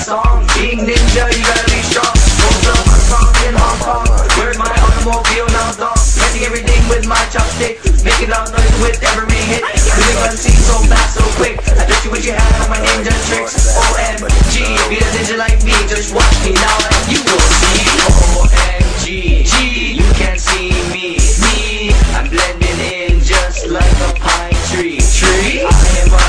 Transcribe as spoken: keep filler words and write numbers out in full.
song. Being ninja, you gotta be strong. Hold up, I'm strong in Hong Kong. Where's my automobile now, dog? Hitting everything with my chopstick, making loud noise with every hit. Moving on scene so fast, so quick. I bet you wish you had all my ninja tricks. O M G, be a ninja like me, just watch me now and you will see. O M G, G, you can't see me. Me, I'm blending in just like a pine tree. Tree, I am a